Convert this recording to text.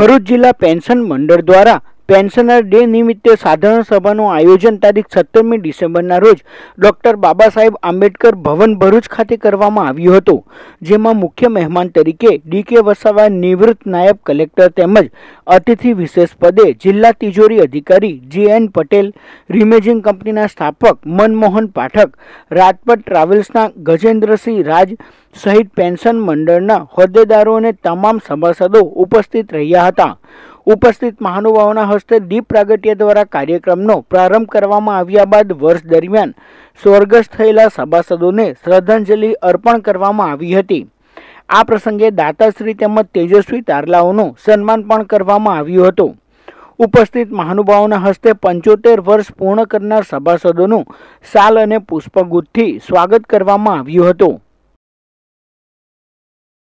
ભરૂચ જિલ્લા પેન્શન મંડળ દ્વારા પેન્શનર ડે નિમિત્તે સાધારણ સભાનું આયોજન તારીખ 17મી ડિસેમ્બરના રોજ ડોક્ટર બાબા સાહેબ આંબેડકર ભવન ભરૂચ ખાતે કરવામાં આવ્યું હતું, જેમાં મુખ્ય મહેમાન તરીકે ડી.કે. વસાવા નિવૃત્ત નાયબ કલેક્ટર તેમજ અતિથિ વિશેષ પદે જિલ્લા તિજોરી અધિકારી જે.એન. પટેલ, રિમેજિંગ કંપનીના સ્થાપક મનમોહન પાઠક, રાજપટ ટ્રાવેલ્સના ગજેન્દ્રસિંહ રાજ સહિત પેન્શન મંડળના હોદ્દેદારો અને તમામ સભાસદો ઉપસ્થિત રહ્યા હતા। ઉપસ્થિત મહાનુભાવોના હસ્તે દીપ પ્રાગટ્ય દ્વારા કાર્યક્રમનો પ્રારંભ કરવામાં આવ્યા બાદ વર્ષ દરમિયાન સ્વર્ગસ્થ થયેલા સભાસદોને શ્રદ્ધાંજલિ અર્પણ કરવામાં આવી હતી। આ પ્રસંગે દાતાશ્રી તેમજ તેજસ્વી તારલાઓનું સન્માન પણ કરવામાં આવ્યું હતું। ઉપસ્થિત મહાનુભાવોના હસ્તે 75 વર્ષ પૂર્ણ કરનાર સભાસદોનું શાલ અને પુષ્પગુચ્છથી સ્વાગત કરવામાં આવ્યું હતું।